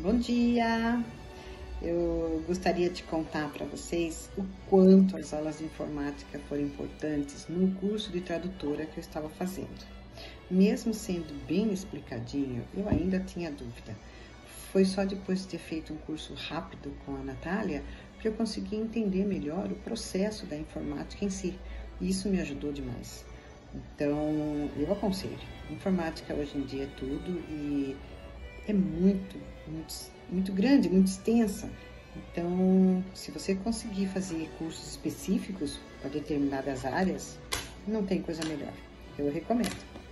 Bom dia! Eu gostaria de contar para vocês o quanto as aulas de informática foram importantes no curso de tradutora que eu estava fazendo. Mesmo sendo bem explicadinho, eu ainda tinha dúvida. Foi só depois de ter feito um curso rápido com a Natália que eu consegui entender melhor o processo da informática em si. E isso me ajudou demais. Então, eu aconselho. Informática hoje em dia é tudo e é muito grande, muito extensa. Então, se você conseguir fazer cursos específicos para determinadas áreas, não tem coisa melhor. Eu recomendo.